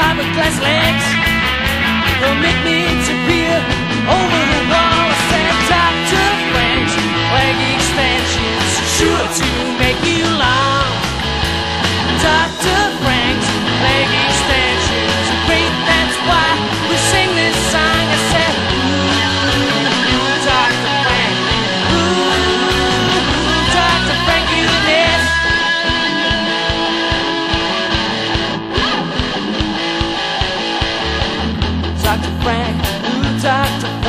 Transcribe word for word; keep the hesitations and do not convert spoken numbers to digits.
fiberglass legs will make me disappear over the wall. I said, Doctor Frank's leg extensions sure to make you long. Doctor Frank's leg extensions are great, that's why we sing this song. I said, ooh, Doctor Frank, ooh, Doctor Frank, you this. Doctor Frank, ooh, Doctor